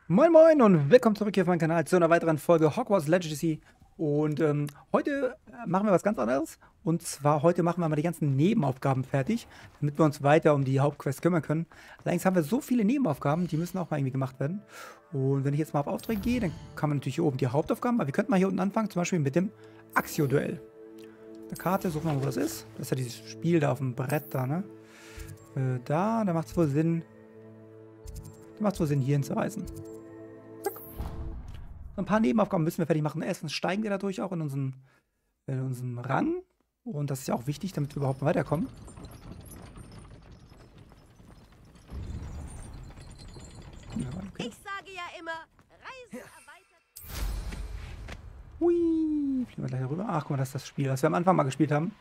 Moin Moin und willkommen zurück hier auf meinem Kanal zu einer weiteren Folge Hogwarts Legacy. Und heute machen wir was ganz anderes. Und zwar heute machen wir mal die ganzen Nebenaufgaben fertig, damit wir uns weiter um die Hauptquest kümmern können. Allerdings haben wir so viele Nebenaufgaben, die müssen auch mal irgendwie gemacht werden. Und wenn ich jetzt mal auf Aufträge gehe, dann kann man natürlich hier oben die Hauptaufgaben, aber wir könnten mal hier unten anfangen, zum Beispiel mit dem Axio-Duell. Eine Karte, suchen wir mal, wo das ist. Das ist ja dieses Spiel da auf dem Brett da, ne? Da macht es wohl Sinn. Da macht es wohl Sinn, hier hinzureisen. Ein paar Nebenaufgaben müssen wir fertig machen. Erstens steigen wir dadurch auch in unserem Rang. Und das ist ja auch wichtig, damit wir überhaupt weiterkommen. Ja, okay. Ich sage ja immer, Reisen erweitert. Hui, fliegen wir gleich rüber. Ach, guck mal, das ist das Spiel, das wir am Anfang mal gespielt haben.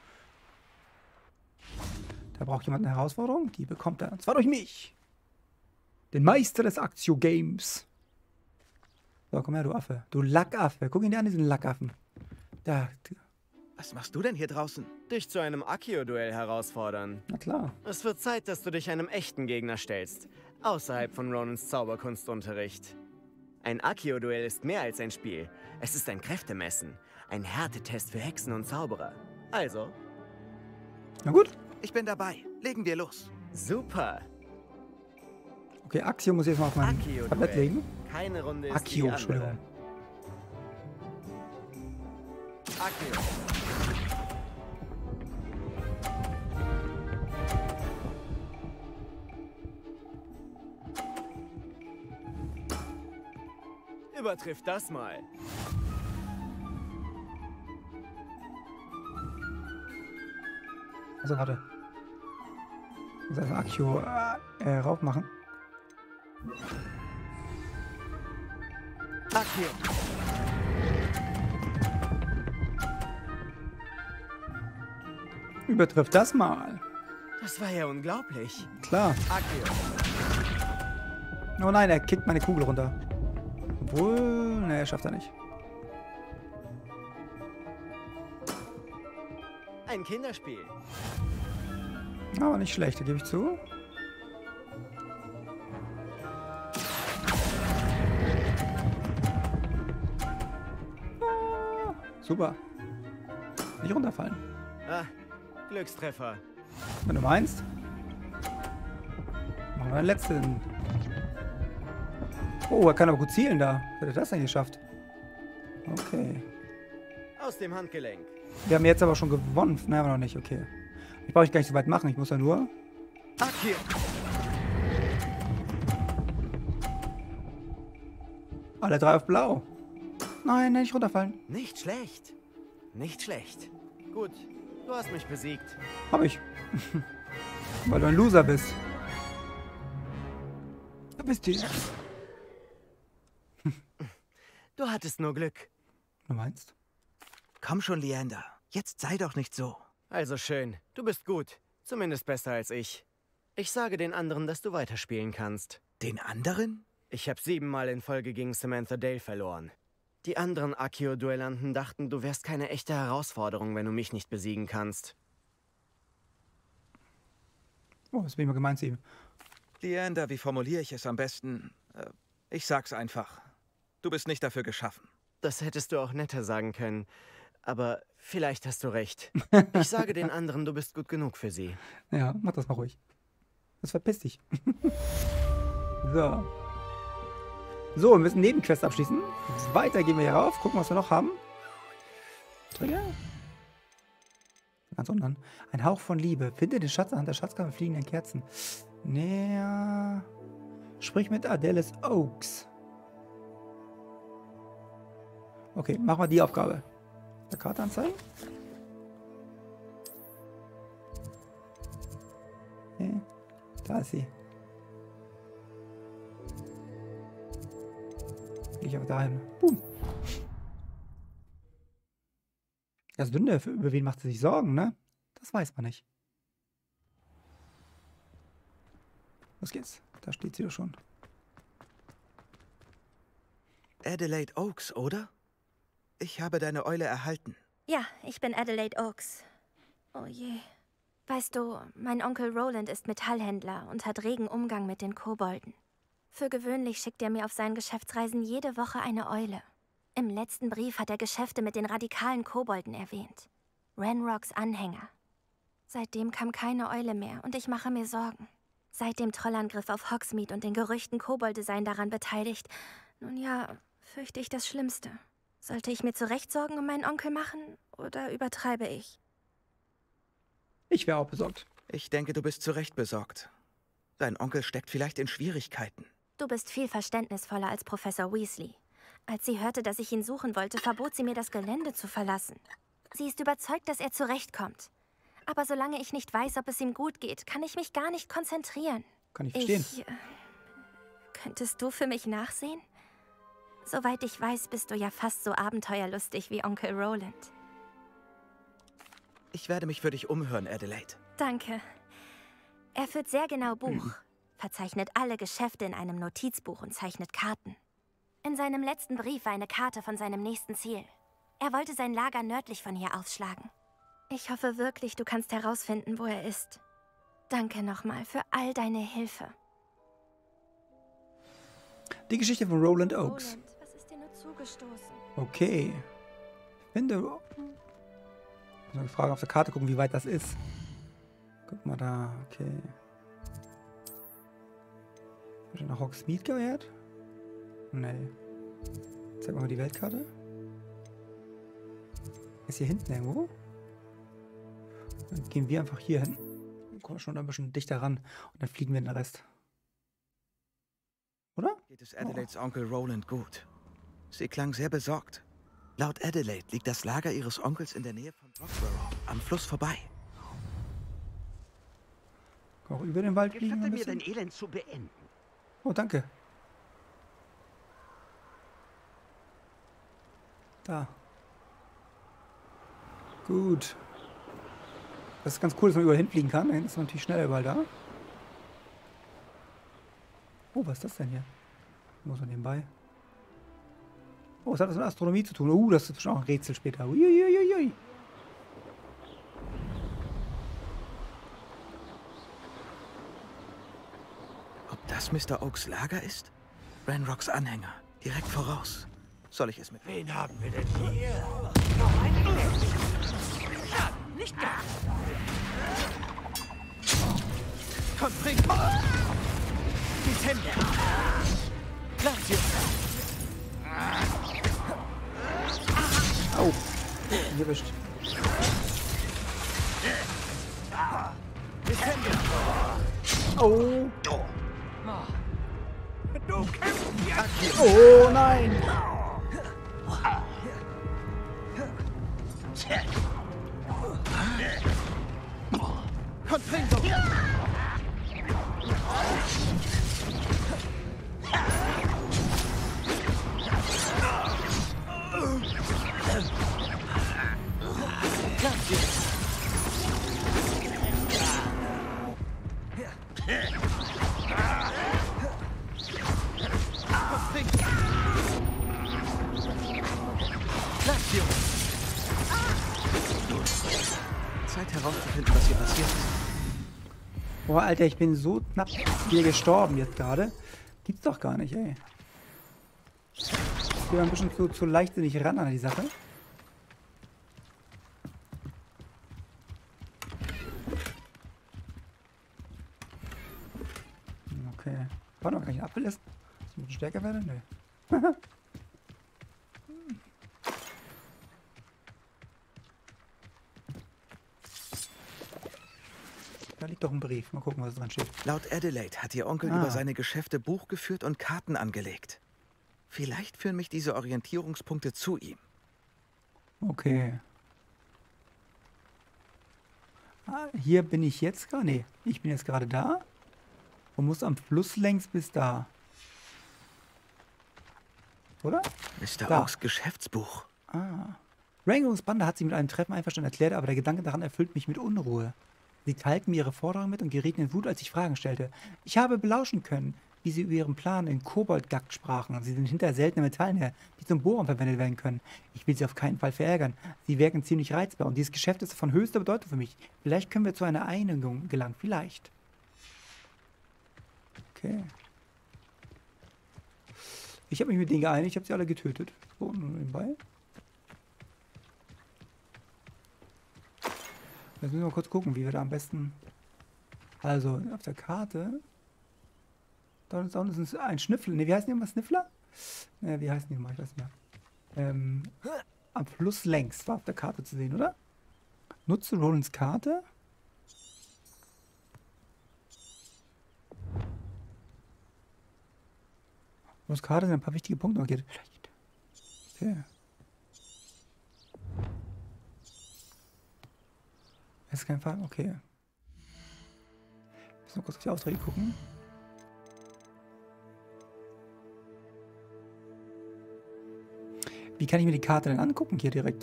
Da braucht jemand eine Herausforderung. Die bekommt er. Und zwar durch mich. Den Meister des Axio-Games. So, komm her, du Affe. Du Lackaffe. Guck ihn dir an, diesen Lackaffen. Da. Was machst du denn hier draußen? Dich zu einem Accio-Duell herausfordern. Na klar. Es wird Zeit, dass du dich einem echten Gegner stellst. Außerhalb von Ronans Zauberkunstunterricht. Ein Accio-Duell ist mehr als ein Spiel. Es ist ein Kräftemessen. Ein Härtetest für Hexen und Zauberer. Also, Na gut. Ich bin dabei. Legen wir los. super. Okay, Axio muss ich jetzt mal auf mein Accio-Duell. Tablett legen. Keine Runde ist wie Accio, die andere. Entschuldigung. Accio. Übertrifft das mal. Also, warte. Ich muss erstmal Accio rauf machen. Accio. Übertrifft das mal. Das war ja unglaublich. Klar. Accio. Oh nein, er kickt meine Kugel runter. Obwohl, ne, schafft er nicht. Ein Kinderspiel. Aber nicht schlecht, da gebe ich zu. Ah, super. Nicht runterfallen. Ah, Glückstreffer. Wenn du meinst. Machen wir den letzten. Oh, er kann aber gut zielen da. Wie hat er das denn geschafft? Okay. Aus dem Handgelenk. Wir haben jetzt aber schon gewonnen. Nein, aber noch nicht. Okay. Ich brauche gar nicht so weit machen. Ich muss ja nur... Accio. Alle drei auf blau. Nein, nicht runterfallen. Nicht schlecht. Nicht schlecht. Gut, du hast mich besiegt. Hab ich. Weil du ein Loser bist. Du bist die... Du hattest nur Glück. Du meinst? Komm schon, Leander. Jetzt sei doch nicht so. Also schön, du bist gut. Zumindest besser als ich. Ich sage den anderen, dass du weiterspielen kannst. Den anderen? Ich habe 7-mal in Folge gegen Samantha Dale verloren. Die anderen Accio-Duellanten dachten, du wärst keine echte Herausforderung, wenn du mich nicht besiegen kannst. Oh, das bin ich mal gemeint zu ihm. Leander, wie formuliere ich es am besten? Ich sag's einfach. Du bist nicht dafür geschaffen. Das hättest du auch netter sagen können. Aber vielleicht hast du recht. Ich sage den anderen, du bist gut genug für sie. Ja, mach das mal ruhig. Das verpiss dich. So. So, wir müssen Nebenquest abschließen. Weiter gehen wir hier rauf. Gucken, was wir noch haben. Trigger. Ganz unten. Ein Hauch von Liebe. Finde den Schatz anhand der Schatzkammer fliegenden Kerzen. Näher. Sprich mit Adelis Oaks. Okay, machen wir die Aufgabe. Der Karte anzeigen. Okay. Da ist sie. Gehe ich aber dahin. Boom. Das Dünne, über wen macht sie sich Sorgen, ne? Das weiß man nicht. Los geht's. Da steht sie doch schon. Adelaide Oaks, oder? Ich habe deine Eule erhalten. Ja, ich bin Adelaide Oaks. Oh je. Weißt du, mein Onkel Roland ist Metallhändler und hat regen Umgang mit den Kobolden. Für gewöhnlich schickt er mir auf seinen Geschäftsreisen jede Woche eine Eule. Im letzten Brief hat er Geschäfte mit den radikalen Kobolden erwähnt. Ranrocks Anhänger. Seitdem kam keine Eule mehr und ich mache mir Sorgen. Seit dem Trollangriff auf Hogsmeade und den Gerüchten, Kobolde seien daran beteiligt. Nun ja, fürchte ich das Schlimmste. Sollte ich mir zu Recht Sorgen um meinen Onkel machen oder übertreibe ich? Ich wäre auch besorgt. Ich denke, du bist zu Recht besorgt. Dein Onkel steckt vielleicht in Schwierigkeiten. Du bist viel verständnisvoller als Professor Weasley. Als sie hörte, dass ich ihn suchen wollte, verbot sie mir, das Gelände zu verlassen. Sie ist überzeugt, dass er zurechtkommt. Aber solange ich nicht weiß, ob es ihm gut geht, kann ich mich gar nicht konzentrieren. Kann ich verstehen. Könntest du für mich nachsehen? Soweit ich weiß, bist du ja fast so abenteuerlustig wie Onkel Roland. Ich werde mich für dich umhören, Adelaide. Danke. Er führt sehr genau Buch, verzeichnet alle Geschäfte in einem Notizbuch und zeichnet Karten. In seinem letzten Brief war eine Karte von seinem nächsten Ziel. Er wollte sein Lager nördlich von hier aufschlagen. Ich hoffe wirklich, du kannst herausfinden, wo er ist. Danke nochmal für all deine Hilfe. Die Geschichte von Roland Oakes. Roland, was ist dir nur zugestoßen? Okay. Ich finde... Ich muss mal fragen, auf der Karte gucken, wie weit das ist. Guck mal da, okay. Hast du nach Hogsmeade gehört? Nee. Zeig mal die Weltkarte. Ist hier hinten irgendwo? Dann gehen wir einfach hier hin. Dann kommen wir schon ein bisschen dichter ran und dann fliegen wir den Rest. Oder? Geht es Adelaides Onkel Roland gut? Sie klang sehr besorgt. Laut Adelaide liegt das Lager ihres Onkels in der Nähe von Roxborough, am Fluss vorbei. Auch über den Wald fliegen ein Gestatte mir bisschen. dein Elend zu beenden. Oh, danke. Da. Gut. Das ist ganz cool, dass man überall hinfliegen kann. Da hinten ist man natürlich schneller überall da. Oh, was ist das denn hier? Muss man nebenbei. Oh, was hat das mit Astronomie zu tun? Das ist schon auch ein Rätsel später. Uiuiuiui. Ob das Mr. Oakes Lager ist? Ranrocks Anhänger. Direkt voraus. Soll ich es mit... Wen haben wir denn hier? Noch ein Elend. Nicht ganz. Komm, bring! Die Hände! Lass ihn! Au. Hier erwischt. Die Hände! Oh. Du kämpfst jetzt. Oh nein. Komm, bring doch! Lass ihn! Lass ihn! Zeit herauszufinden, was hier passiert ist. Boah, Alter, ich bin so knapp hier gestorben jetzt gerade. Gibt's doch gar nicht, ey. Ich bin ein bisschen zu leichtsinnig ran an die Sache. Okay. War noch gar nicht ein Apfel ist? Dass ich ein bisschen stärker werde? Nö. Da liegt doch ein Brief. Mal gucken, was dran steht. Laut Adelaide hat ihr Onkel über seine Geschäfte Buch geführt und Karten angelegt. Vielleicht führen mich diese Orientierungspunkte zu ihm. Okay. Hier bin ich jetzt gerade. Nee, ich bin jetzt gerade da. Und muss am Fluss längs bis da. Oder? Mr. Da. Oakes Geschäftsbuch. Ranrocks Bande hat sie mit einem Treffen einverstanden erklärt, aber der Gedanke daran erfüllt mich mit Unruhe. Sie teilten mir ihre Forderung mit und gerieten in Wut, als ich Fragen stellte. Ich habe belauschen können, wie sie über ihren Plan in Koboldgakt sprachen. Und sie sind hinter seltene Metallen her, die zum Bohren verwendet werden können. Ich will sie auf keinen Fall verärgern. Sie wirken ziemlich reizbar und dieses Geschäft ist von höchster Bedeutung für mich. Vielleicht können wir zu einer Einigung gelangen. Vielleicht. Okay. Ich habe mich mit denen geeinigt, ich habe sie alle getötet. So, nur nebenbei. Jetzt müssen wir mal kurz gucken, wie wir da am besten... Also, auf der Karte... Da unten ist ein Schnüffler. Ne, wie heißen die immer? Sniffler? Ne, wie heißen die immer? Ich weiß nicht mehr. Am Fluss längs war auf der Karte zu sehen, oder? Nutze Rolands Karte. Rolands Karte sind ein paar wichtige Punkte. Okay. Das ist kein Fall. Okay. Müssen wir kurz auf die Aufträge gucken. Wie kann ich mir die Karte denn angucken hier direkt?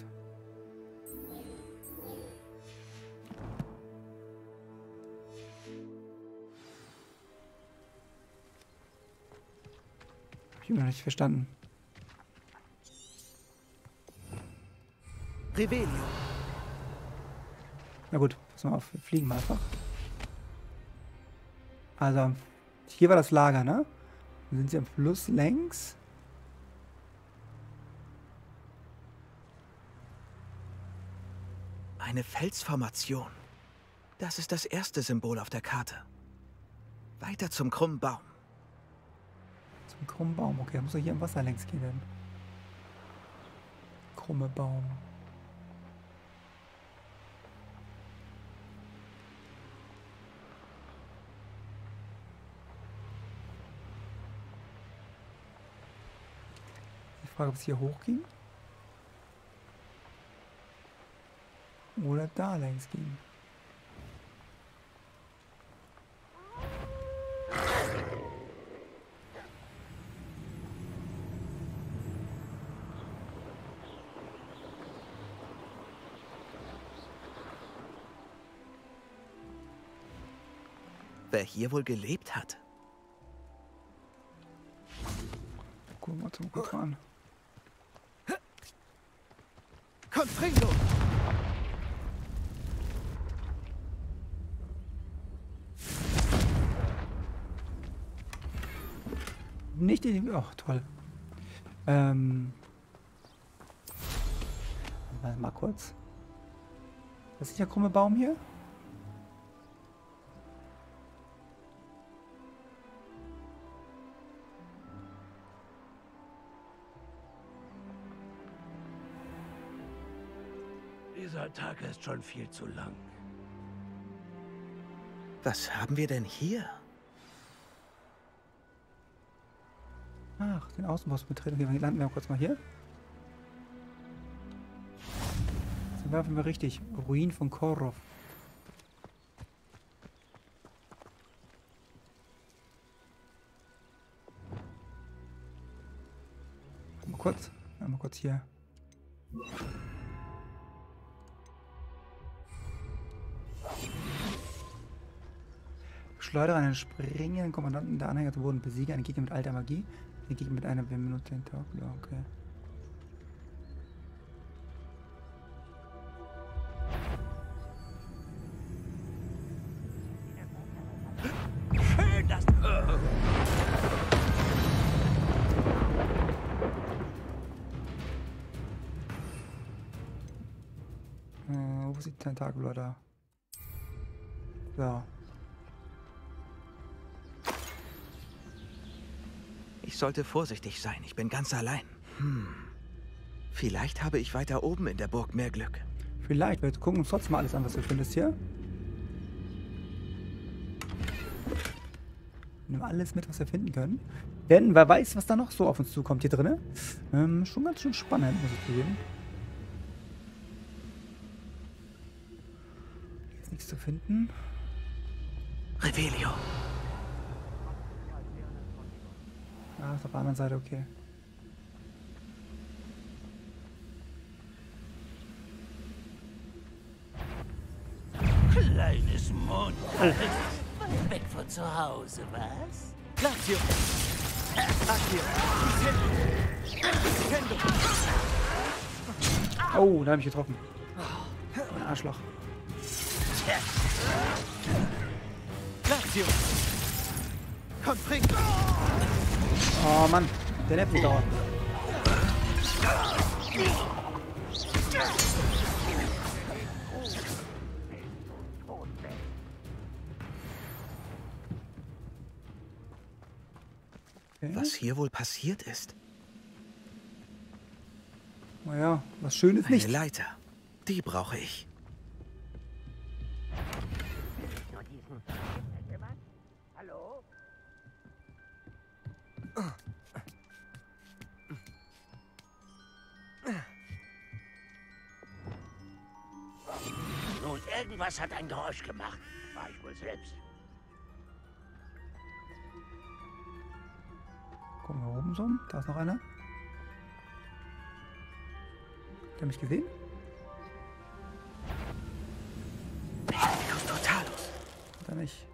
Hab ich immer noch nicht verstanden. Revelio. Na gut, pass mal auf, wir fliegen mal einfach. Also, hier war das Lager, ne? Dann sind sie am Fluss längs. Eine Felsformation. Das ist das erste Symbol auf der Karte. Weiter zum krummen Baum. Zum krummen Baum. Okay, muss er hier im Wasser längs gehen denn. Krumme Baum. Ich frage, ob es hier hochging. Oder da längs ging. Wer hier wohl gelebt hat? Gucken wir uns mal kurz mal an. Confringo! Nicht in die... Ach, toll. Mal kurz. Was ist der krumme Baum hier? Dieser Tag ist schon viel zu lang. Was haben wir denn hier? Ach, den Außenposten betreten. Okay, landen wir kurz mal hier. Dann werfen wir richtig. Ruin von Korov. Mal kurz hier. Schleudere einen springenden Kommandanten der Anhänger zu Boden. Besiege einen Gegner mit alter Magie. Den Gegner mit einer Minute Tentakel. Ja, okay. Schön, dass Wo ist die Tentakel, Leute? So. Ich sollte vorsichtig sein. Ich bin ganz allein. Vielleicht habe ich weiter oben in der Burg mehr Glück. Vielleicht. Wir gucken uns trotzdem mal alles an, was du findest hier. Nehmen alles mit, was wir finden können. Denn wer weiß, was da noch so auf uns zukommt hier drin. Schon ganz schön spannend, muss ich zugeben. Hier ist nichts zu finden. Revelio. Ah, ist auf der anderen Seite, okay. kleines Mond. Weit weg von zu Hause, was? Lazio. Accio. Oh, da habe ich getroffen. Ein Arschloch. Lazio. Confringo. Oh, Mann. Der nervt mich dauernd. Okay. Was hier wohl passiert ist? Naja, was Schönes Eine nicht. Leiter. Die brauche ich. Nur diesen. Jemand? Hallo? Nun, irgendwas hat ein Geräusch gemacht. War ich wohl selbst. Gucken wir oben so. Da ist noch einer. Hat er mich gesehen? Totalus. Hat er nicht.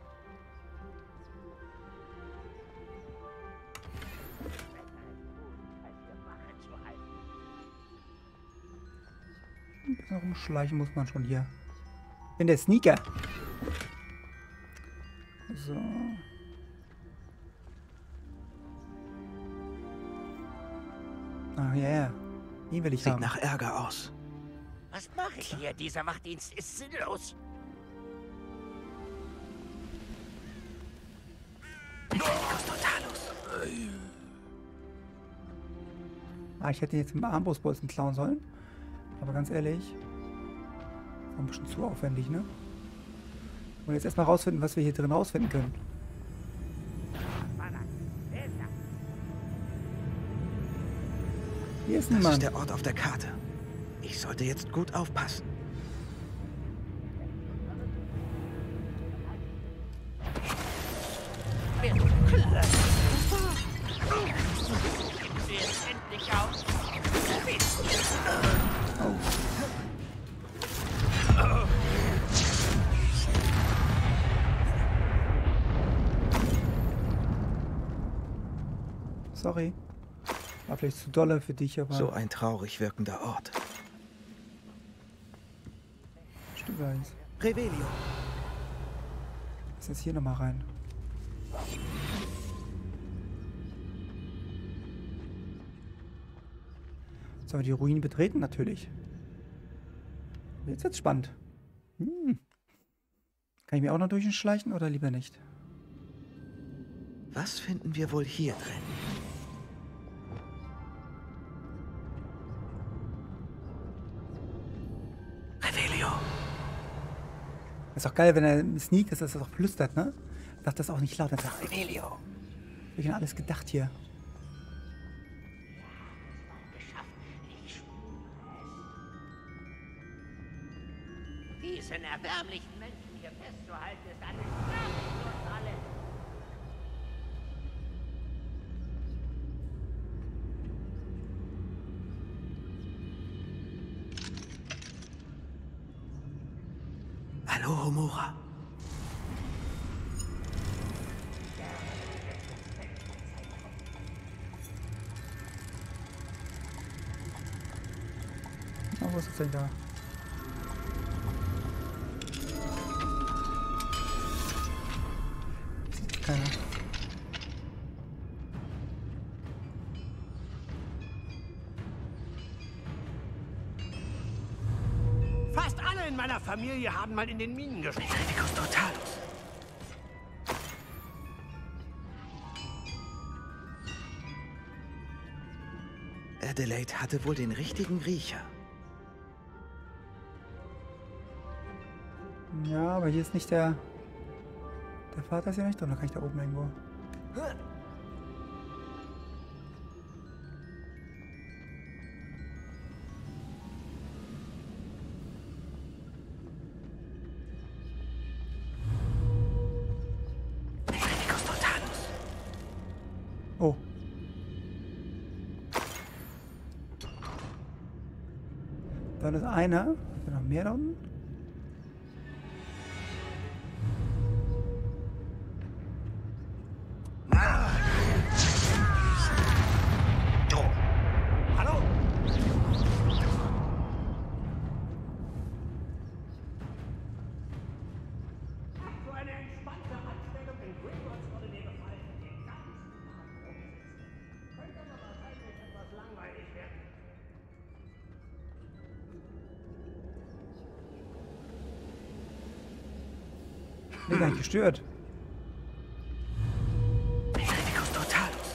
Ein bisschen rumschleichen muss man schon hier. Ich bin der Sneaker. So. Ach ja, yeah. Ihn will ich Sieht haben. nach Ärger aus. Was mache ich hier? Dieser Wachdienst ist sinnlos. Totalus. Ah, ich hätte ihn jetzt mit dem Armbrustbolzen klauen sollen. Aber ganz ehrlich, war ein bisschen zu aufwendig, ne? Und jetzt erstmal rausfinden, was wir hier drin rausfinden können. Hier ist Das niemand. ist der Ort auf der Karte. Ich sollte jetzt gut aufpassen. Jetzt endlich aus. Sorry. War vielleicht zu dolle für dich, aber... So ein traurig wirkender Ort. Stimmt gar nicht. Revelio. Lass jetzt hier nochmal rein. Sollen wir die Ruinen betreten? Natürlich. Jetzt wird's spannend. Kann ich mir auch noch durchschleichen oder lieber nicht? Was finden wir wohl hier drin? Revelio. Ist auch geil, wenn er sneakt, dass er das auch flüstert, ne? Sagt das auch nicht laut, dann sagt Revelio. Hab ich denn alles gedacht hier? Diesen erbärmlichen Menschen hier festzuhalten, ist eine Strafe für uns alle. Hallo, Homura. Oh, was ist denn da? Keiner. Fast alle in meiner Familie haben mal in den Minen gesteckt. Totalus. Adelaide hatte wohl den richtigen Riecher. Ja, aber hier ist nicht der... Der Vater ist ja nicht drin, da kann ich da oben irgendwo. Oh. Dann ist einer. Ist da noch mehr da unten? Hallo? So eine entspannte Anstellung in Gringotts wurde mir gefallen. Den ganzen Tag rumsitzen. Könnte aber bin gar nicht gestört. Mechanicus Totalus.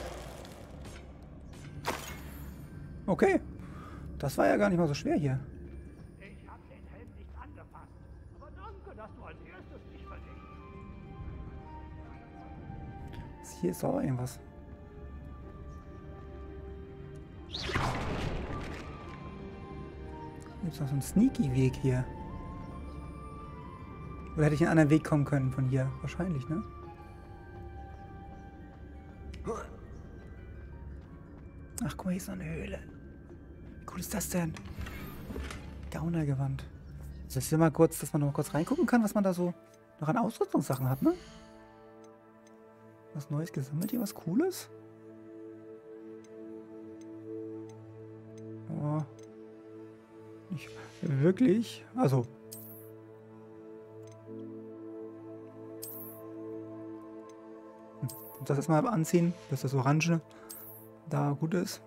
Okay. Das war ja gar nicht mal so schwer hier. Ich hab den Helm nicht angepasst. Aber danke, dass du als erstes dich verlegst. Hier ist auch irgendwas. Gibt es noch so einen Sneaky-Weg hier? Oder hätte ich einen anderen Weg kommen können von hier? Wahrscheinlich, ne? Ach, guck mal, hier ist noch eine Höhle. Wie cool ist das denn? Gaunergewand. Also jetzt mal kurz, dass man noch mal kurz reingucken kann, was man da so noch an Ausrüstungssachen hat, ne? Was Neues gesammelt hier, was Cooles? Oh. Nicht wirklich. Also. Das erstmal anziehen, dass das Orange da gut ist.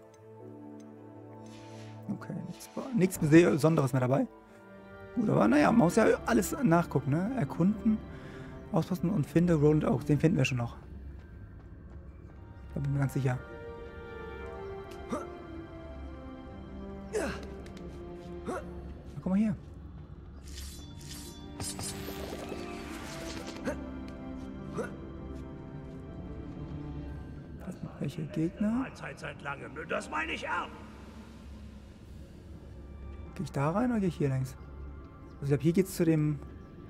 Okay, nichts Besonderes mehr dabei. Gut, aber naja, man muss ja alles nachgucken, ne? Erkunden, auspassen und finde Roland Oaks. Den finden wir schon noch. Da bin ich mir ganz sicher. Na, guck mal hier. Welche Gegner? Mahlzeit seit langem, das meine ich ernst. Gehe ich da rein oder gehe ich hier längs? Also ich glaube, hier geht es zum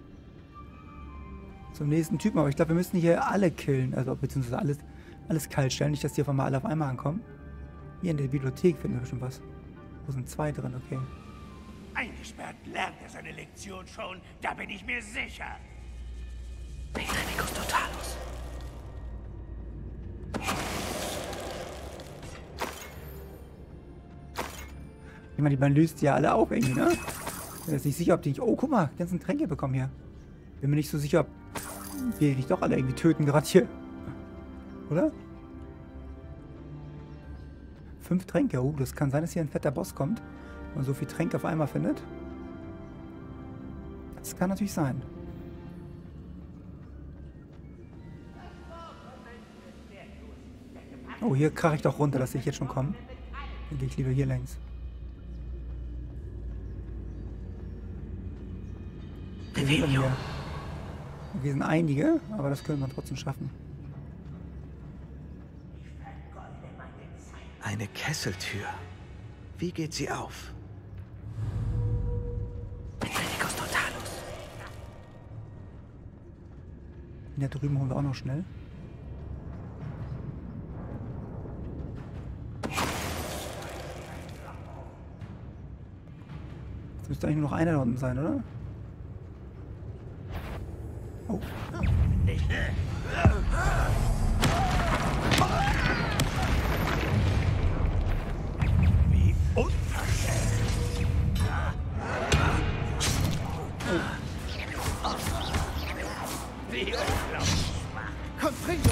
nächsten Typen, aber ich glaube, wir müssen hier alle killen, also beziehungsweise alles kalt stellen, nicht, dass die alle auf einmal ankommen. Hier in der Bibliothek finden wir bestimmt was. Wo sind 2 drin, okay. Eingesperrt lernt er seine Lektion schon, da bin ich mir sicher. Mechanicus Totalus. Ich meine, man löst die ja alle auf irgendwie, ne? Ich bin jetzt nicht sicher, ob die nicht... Oh, guck mal, die ganzen Tränke bekommen hier. Bin mir nicht so sicher, ob wir nicht doch alle irgendwie töten gerade hier. Oder? 5 Tränke. Oh, das kann sein, dass hier ein fetter Boss kommt. Und man so viel Tränke auf einmal findet. Das kann natürlich sein. Oh, hier krache ich doch runter, dass ich jetzt schon komme. Dann gehe ich lieber hier längs. Revelio. Wir sind einige, aber das können wir trotzdem schaffen. Eine Kesseltür. Wie geht sie auf? Mechanicus Totalus. Da drüben holen wir auch noch schnell. Jetzt müsste eigentlich nur noch einer da unten sein, oder? Oh. Wie unverschämt. Wie unglaublich. Confringo!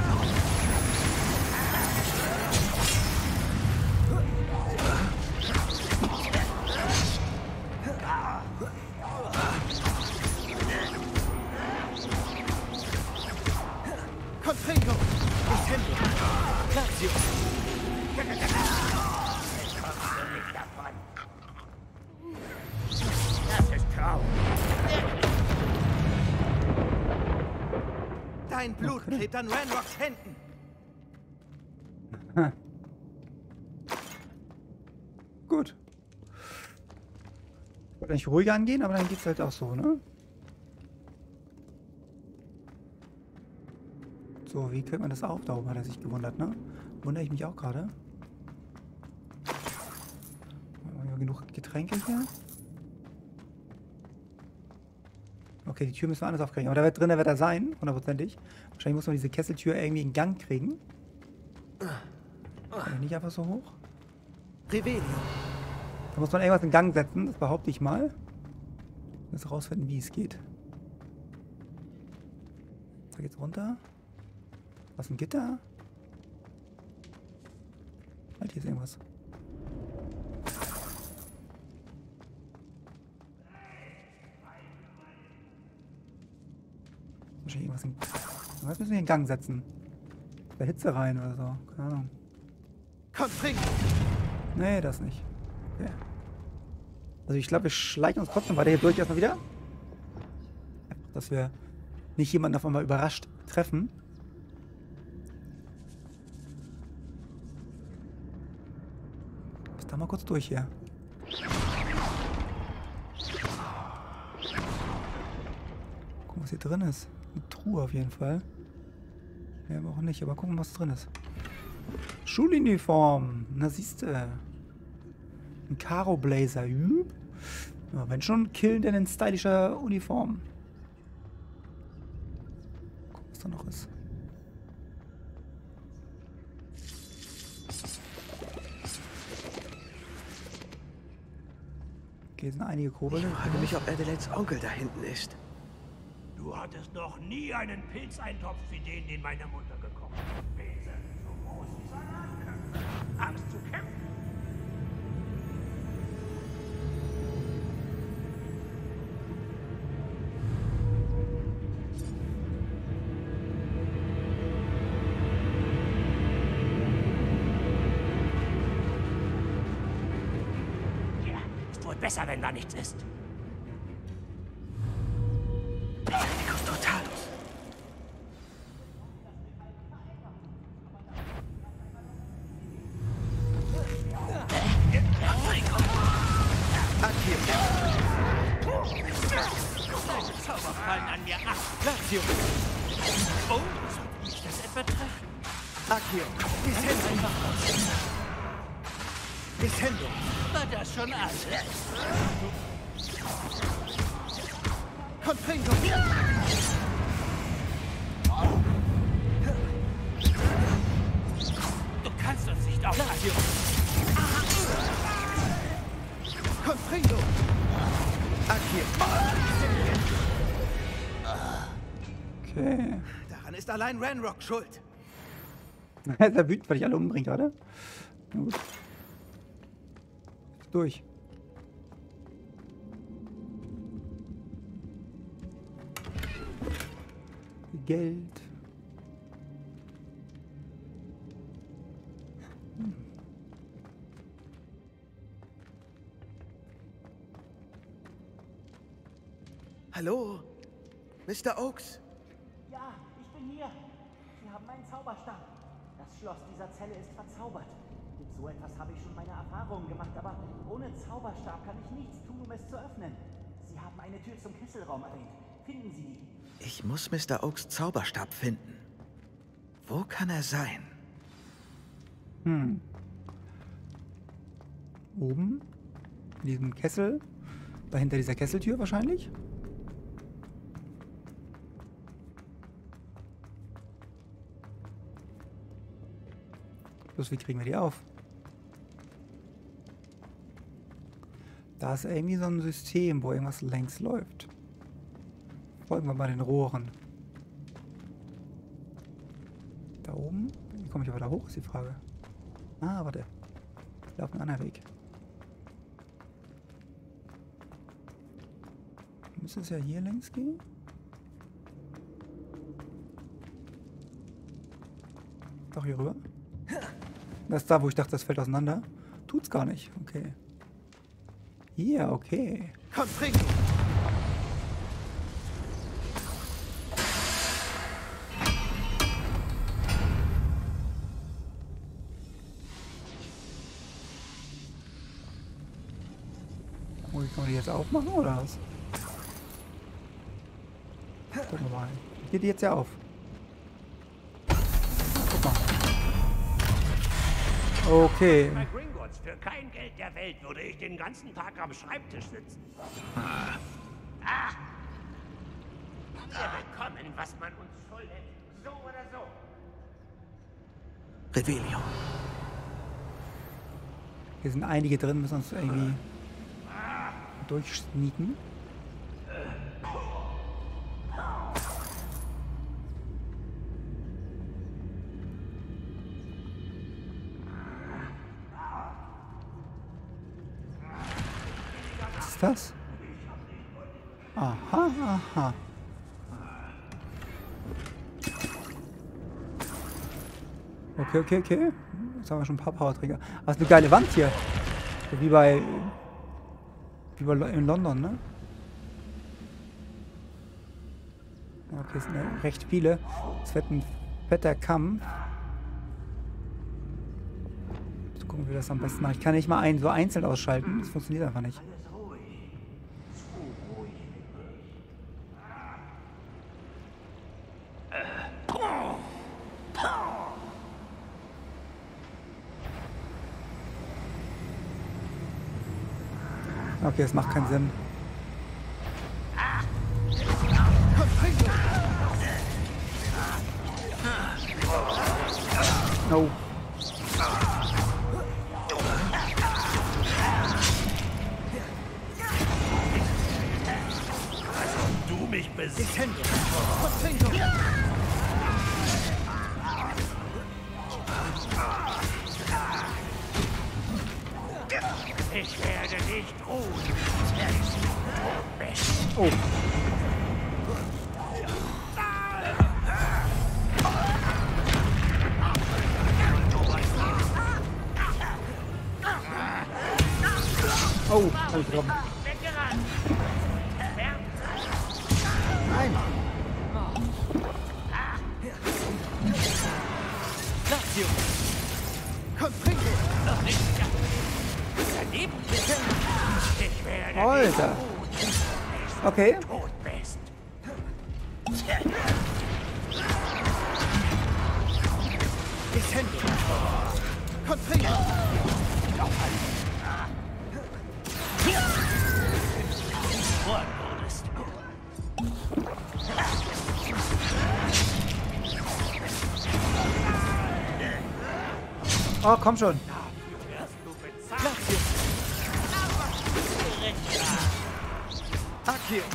Confringo! Incendio! Lazio! Das ist traurig. Dein Blut klebt an Ranrocks Händen! Gut. Ich wollte eigentlich ruhiger angehen, aber dann geht's halt auch so, ne? So, wie kriegt man das auf? Da oben hat er sich gewundert, ne? Wundere ich mich auch gerade. Haben wir genug Getränke hier? Okay, die Tür müssen wir anders aufkriegen. Aber da wird drin, da wird er sein, hundertprozentig. Wahrscheinlich muss man diese Kesseltür irgendwie in Gang kriegen. Kann ich nicht einfach so hoch? Revelio! Da muss man irgendwas in Gang setzen, das behaupte ich mal. Ich muss herausfinden, wie es geht. Da geht's runter. Was, ein Gitter? Halt, hier ist irgendwas. Wahrscheinlich irgendwas müssen wir in Gang setzen. Bei Hitze rein oder so. Keine Ahnung. Komm, trink! Nee, das nicht. Okay. Also ich glaube, wir schleichen uns trotzdem weiter hier durch erstmal wieder. Einfach, dass wir nicht jemanden auf einmal überrascht treffen. Bis da mal kurz durch hier. Gucken, was hier drin ist. Eine Truhe auf jeden Fall. Ja, aber auch nicht. Aber gucken, was drin ist. Schuluniform. Na, siehste. Ein Karo Blazer. Ja, wenn schon, killen, denn in stylischer Uniform. Gucken, was da noch ist. Okay, sind einige Kobolde. Ich frage mich, ob Adelaides Onkel da hinten ist. Du hattest noch nie einen Pilzeintopf wie den meine Mutter gekocht hat. Pilze, so groß wie Salatköpfe. Angst zu kämpfen. Ja, ist wohl besser, wenn da nichts ist. Vicus Totalus. Zauberfallen an mir ab. Lazio. Oh, soll mich das etwa treffen? Accio. Descendo. Descendo. War das schon alles? Confringo. Du kannst uns nicht aufhalten. Confringo. Accio. Okay. Daran ist allein Ranrock schuld. Ist er wütend, weil ich alle umbringe gerade? Na gut. Durch. Geld. Hallo? Mr. Oakes? Ja, ich bin hier. Sie haben einen Zauberstab. Das Schloss dieser Zelle ist verzaubert. Mit so etwas habe ich schon meine Erfahrungen gemacht, aber ohne Zauberstab kann ich nichts tun, um es zu öffnen. Sie haben eine Tür zum Kesselraum erwähnt. Finden Sie die. Ich muss Mr. Oakes Zauberstab finden. Wo kann er sein? Oben. In diesem Kessel. Dahinter dieser Kesseltür wahrscheinlich. Bloß wie kriegen wir die auf? Da ist irgendwie so ein System, wo irgendwas längs läuft. Folgen wir mal den Rohren. Da oben? Wie komme ich aber da hoch, ist die Frage. Ah, warte. Ich laufe einen anderen Weg. Müsste es ja hier längs gehen? Doch hier rüber? Das ist da, wo ich dachte, das fällt auseinander. Tut's gar nicht. Okay. Hier, okay. Confringo. Oh, kann man die jetzt aufmachen oder was? Gucken wir mal. Geht die jetzt ja auf? Guck mal. Okay. Bei Gringotts, für kein Geld der Welt würde ich den ganzen Tag am Schreibtisch sitzen. Wir bekommen, was man uns schuldet. So oder so. Revelio. Hier sind einige drin, müssen uns irgendwie durchsneaken. Was ist das? Aha, aha. Okay, okay, okay. Jetzt haben wir schon ein paar Powerträger. Aber es ist eine geile Wand hier. So wie bei in London, ne? Okay, es sind ja recht viele. Es wird ein fetter Kampf. So gucken, wie wir das am besten machen. Ich kann nicht mal einen so einzeln ausschalten. Das funktioniert einfach nicht. Okay, das macht keinen Sinn. No. Du mich besiegst. Ich werde nicht ruhen. Oh. Oh, hab ich getroffen. Nein. Alter. Okay. Oh, komm schon. Akio,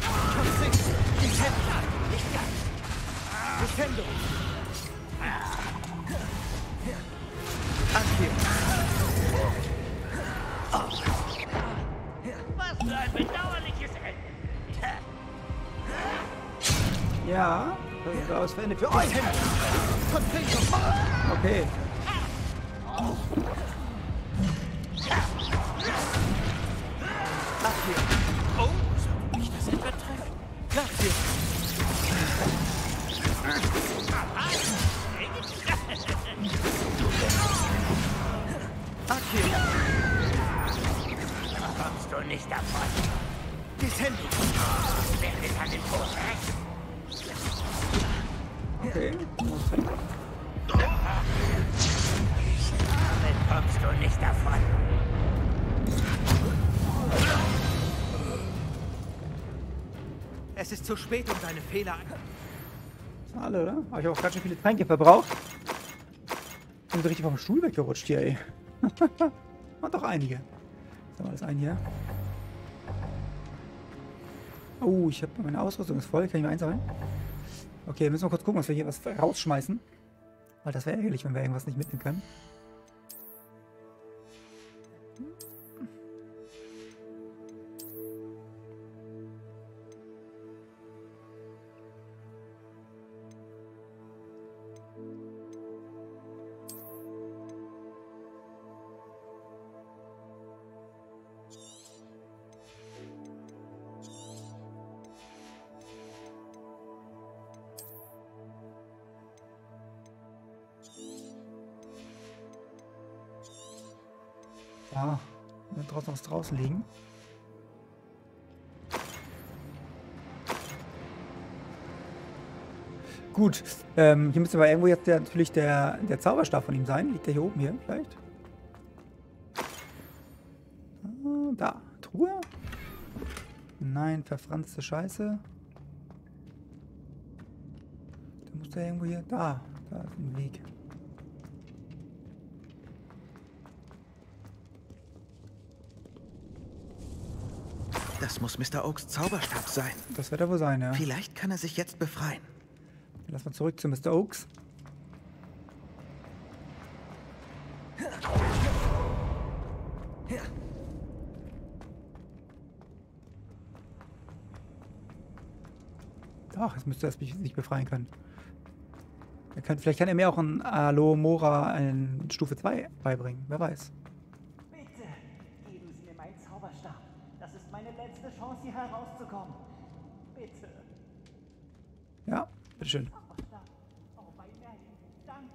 Nintendo. Akio. Was für ein bedauerliches Ende. Ja, das ist aus für Ende für euch. Okay. Oh, soll mich das etwa treffen? Akio. Akio. Kommst du nicht davon? Nintendo. Ich werde an den Tod rächen. Okay. Damit kommst du nicht davon. Es ist zu spät, um deine Fehler Alle, oder? Habe ich auch ganz schön viele Tränke verbraucht. Bin so richtig vom Stuhl weggerutscht hier, ey. Und doch einige. So, alles ein hier. Oh, ich habe meine Ausrüstung ist voll. Kann ich mir einsammeln? Okay, müssen wir kurz gucken, dass wir hier was rausschmeißen. Weil das wäre ärgerlich, wenn wir irgendwas nicht mitnehmen können. Ja, draußen was draußen liegen. Gut, hier müsste aber irgendwo jetzt natürlich der Zauberstab von ihm sein. Liegt der hier oben hier vielleicht? Ah, da, Truhe? Nein, verfranste Scheiße. Da muss der irgendwo hier. Da ist ein Weg. Das muss Mr. Oaks Zauberstab sein. Das wird er wohl sein, ja. Vielleicht kann er sich jetzt befreien. Lass mal zurück zu Mr. Oaks. Ach, jetzt müsste er sich befreien können. Vielleicht kann er mir auch ein Alomora in Stufe 2 beibringen. Wer weiß. Bitte, geben Sie mir meinen Zauberstab. Das ist meine letzte Chance, hier herauszukommen. Bitte. Ja, bitteschön. Zauberstab. Oh, bei Merlin. Danke.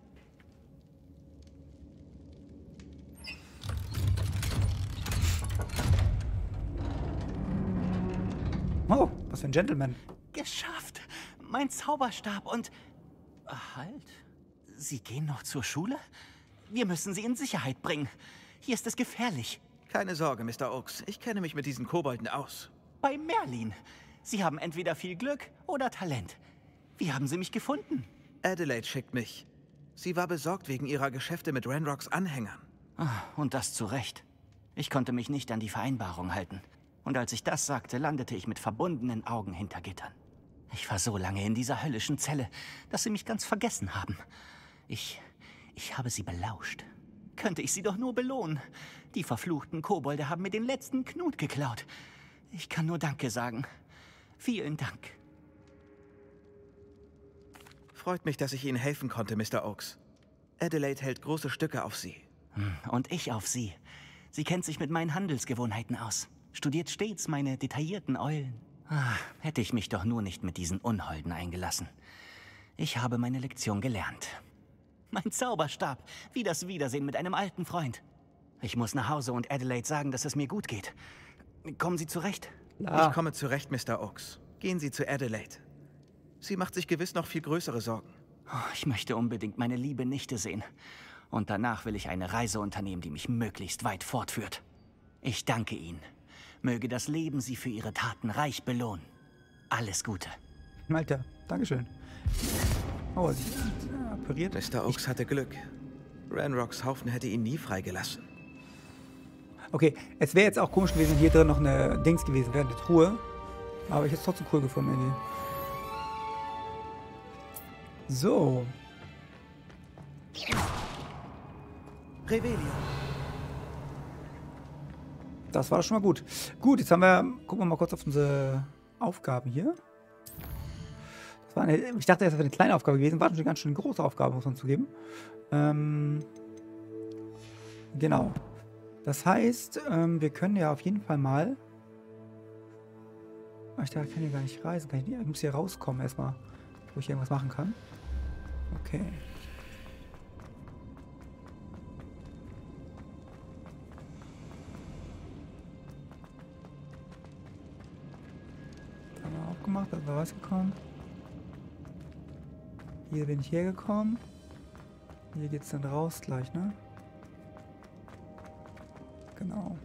Oh, was für ein Gentleman. Geschafft. Mein Zauberstab und... Halt. Sie gehen noch zur Schule? Wir müssen Sie in Sicherheit bringen. Hier ist es gefährlich. Keine Sorge, Mr. Oaks. Ich kenne mich mit diesen Kobolden aus. Bei Merlin. Sie haben entweder viel Glück oder Talent. Wie haben Sie mich gefunden? Adelaide schickt mich. Sie war besorgt wegen ihrer Geschäfte mit Ranrocks Anhängern. Und das zu Recht. Ich konnte mich nicht an die Vereinbarung halten. Und als ich das sagte, landete ich mit verbundenen Augen hinter Gittern. Ich war so lange in dieser höllischen Zelle, dass sie mich ganz vergessen haben. Ich habe sie belauscht. Könnte ich sie doch nur belohnen. Die verfluchten Kobolde haben mir den letzten Knut geklaut. Ich kann nur Danke sagen. Vielen Dank. Freut mich, dass ich Ihnen helfen konnte, Mr. Oaks. Adelaide hält große Stücke auf Sie. Und ich auf sie. Sie kennt sich mit meinen Handelsgewohnheiten aus. Studiert stets meine detaillierten Eulen. Hätte ich mich doch nur nicht mit diesen Unholden eingelassen. Ich habe meine Lektion gelernt. Mein Zauberstab, wie das Wiedersehen mit einem alten Freund. Ich muss nach Hause und Adelaide sagen, dass es mir gut geht. Kommen Sie zurecht? Ich komme zurecht, Mr. Oaks. Gehen Sie zu Adelaide. Sie macht sich gewiss noch viel größere Sorgen. Ich möchte unbedingt meine liebe Nichte sehen. Und danach will ich eine Reise unternehmen, die mich möglichst weit fortführt. Ich danke Ihnen. Möge das Leben Sie für Ihre Taten reich belohnen. Alles Gute. Alter, Dankeschön. Oh, sie operiert. Mr. Oaks hatte Glück. Ranrocks Haufen hätte ihn nie freigelassen. Okay, es wäre jetzt auch komisch gewesen, wenn hier drin noch eine Dings gewesen wäre, eine Truhe. Aber ich hätte es trotzdem cool gefunden irgendwie. So. Revelio. Das war doch schon mal gut. Gut, jetzt haben wir... Gucken wir mal kurz auf unsere Aufgaben hier. Das war ich dachte, das wäre eine kleine Aufgabe gewesen. War schon eine ganz schön große Aufgabe, muss man zugeben. Genau. Das heißt, wir können ja auf jeden Fall mal... Ich dachte, ich kann hier gar nicht reisen. Ich muss hier rauskommen erstmal, wo ich irgendwas machen kann. Okay. Da haben wir aufgemacht, da sind wir rausgekommen. Hier bin ich hergekommen. Hier geht's dann raus gleich, ne? Genau.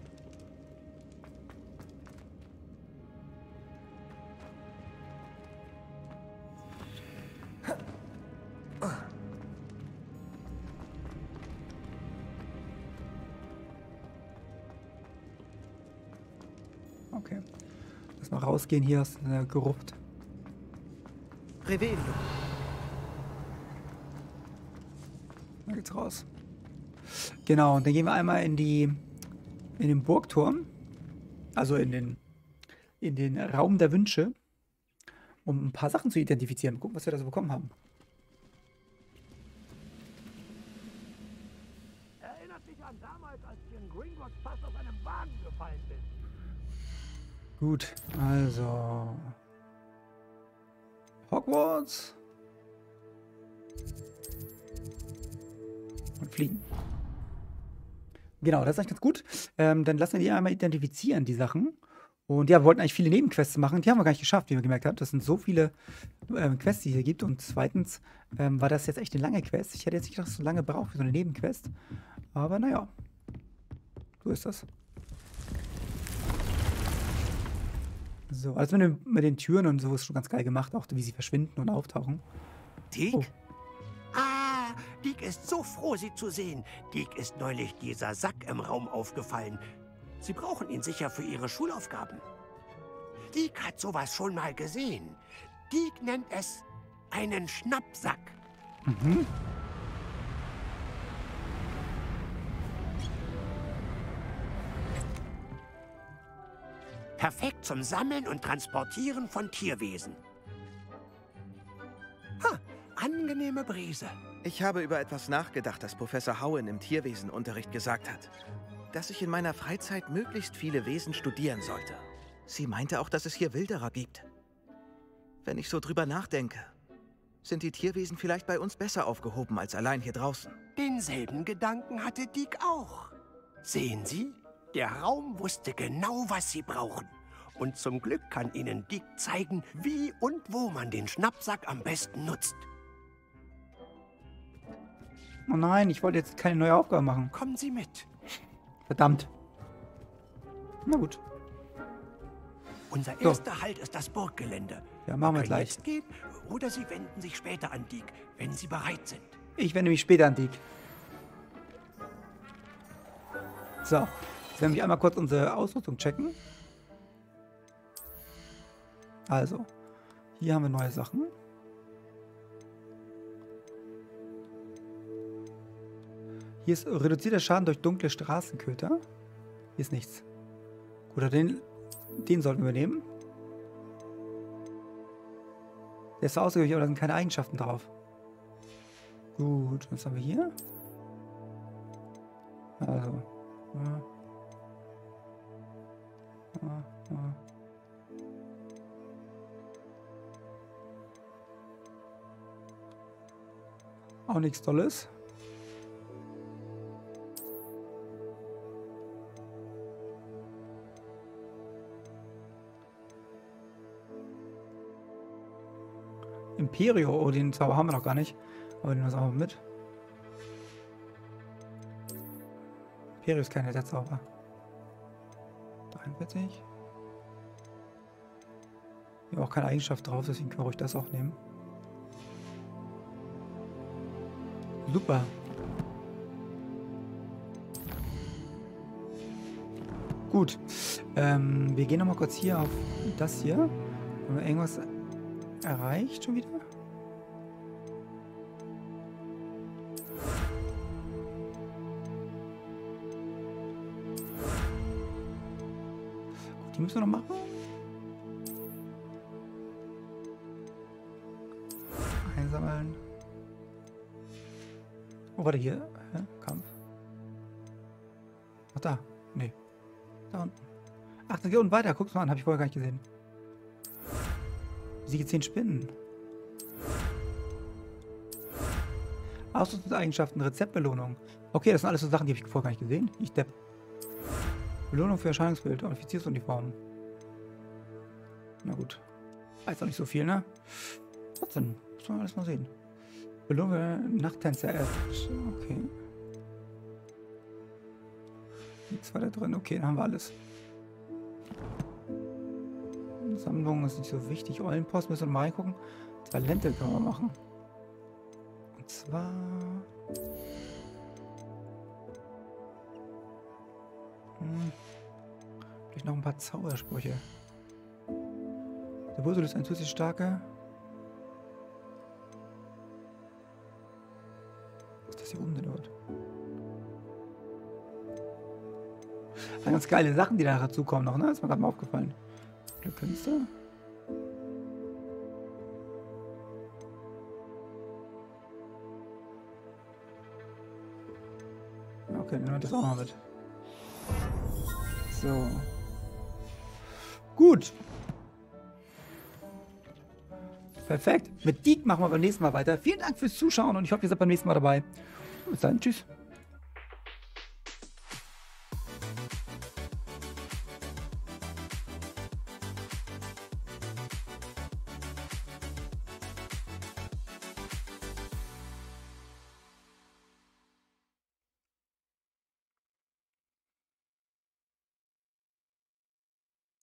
Okay. Lass mal rausgehen hier aus der Gruft. Revelio. Da geht's raus. Genau, und dann gehen wir einmal in den Burgturm. Also in den Raum der Wünsche. Um ein paar Sachen zu identifizieren. Gucken, was wir da so bekommen haben. Erinnert dich an damals, als ich in Gringotts fast aus einem Wagen gefallen bin. Gut, also Hogwarts und fliegen. Genau, das ist eigentlich ganz gut. Dann lassen wir die einmal identifizieren, die Sachen. Und ja, wir wollten eigentlich viele Nebenquests machen. Die haben wir gar nicht geschafft, wie wir gemerkt haben. Das sind so viele Quests, die es hier gibt. Und zweitens war das jetzt echt eine lange Quest. Ich hätte jetzt nicht gedacht, dass es so lange braucht für so eine Nebenquest. Aber naja, so ist das. So, also mit den Türen und so ist schon ganz geil gemacht, auch wie sie verschwinden und auftauchen. Teak? Oh. Ah, Deek ist so froh, Sie zu sehen. Deek ist neulich dieser Sack im Raum aufgefallen. Sie brauchen ihn sicher für Ihre Schulaufgaben. Deek hat sowas schon mal gesehen. Deek nennt es einen Schnappsack. Mhm. Perfekt zum Sammeln und Transportieren von Tierwesen. angenehme Brise. Ich habe über etwas nachgedacht, das Professor Howen im Tierwesenunterricht gesagt hat. Dass ich in meiner Freizeit möglichst viele Wesen studieren sollte. Sie meinte auch, dass es hier Wilderer gibt. Wenn ich so drüber nachdenke, sind die Tierwesen vielleicht bei uns besser aufgehoben als allein hier draußen. Denselben Gedanken hatte Deke auch. Sehen Sie, der Raum wusste genau, was Sie brauchen. Und zum Glück kann Ihnen Deke zeigen, wie und wo man den Schnappsack am besten nutzt. Oh nein, ich wollte jetzt keine neue Aufgabe machen. Kommen Sie mit. Verdammt. Na gut. Unser erster Halt ist das Burggelände. Ja, machen wir können gleich. jetzt gehen, oder Sie wenden sich später an Deke, wenn Sie bereit sind. Ich wende mich später an Deke. So, jetzt werden wir einmal kurz unsere Ausrüstung checken. Also, hier haben wir neue Sachen. Hier ist reduzierter Schaden durch dunkle Straßenköter. Hier ist nichts. Gut, den sollten wir nehmen. Der ist so ausgewählt, aber da sind keine Eigenschaften drauf. Gut, was haben wir hier? Also. Auch nichts Tolles. Imperio, oh, den Zauber haben wir noch gar nicht. Aber den nehmen wir auch mit. Imperio ist keiner der Zauber. 43. Wir haben auch keine Eigenschaft drauf, deswegen können wir ruhig das auch nehmen. Super. Gut. Wir gehen nochmal kurz hier auf das hier. Haben wir irgendwas erreicht schon wieder? Gut, die müssen wir noch machen. Einsammeln. Oh, warte, hier. Hä? Kampf. Ach, da. Nee. Da unten. Ach, da geht unten weiter. Guck's mal an. Habe ich vorher gar nicht gesehen. Siege 10 Spinnen. Ausrüstungseigenschaften, Rezeptbelohnung. Okay, das sind alles so Sachen, die habe ich vorher gar nicht gesehen. Ich depp. Belohnung für Erscheinungsbild, Offiziersuniformen. Na gut. Weiß auch nicht so viel, ne? Trotzdem, muss man alles mal sehen. Belohnung für Nachttänzer. Okay. Nichts weiter drin. Okay, dann haben wir alles. Sammlung ist nicht so wichtig. Eulenpost müssen wir mal reingucken. Talente können wir machen. Und zwar... Vielleicht noch ein paar Zaubersprüche. Der Bursel ist ein zusätzlich starker... Was ist das hier oben denn dort? Ganz geile Sachen, die da dazukommen noch, ne? Ist mir gerade mal aufgefallen. Künste. Okay, dann nehmen wir das auch noch mit. So. Gut. Perfekt. Mit Deke machen wir beim nächsten Mal weiter. Vielen Dank fürs Zuschauen und ich hoffe, ihr seid beim nächsten Mal dabei. Bis dann. Tschüss.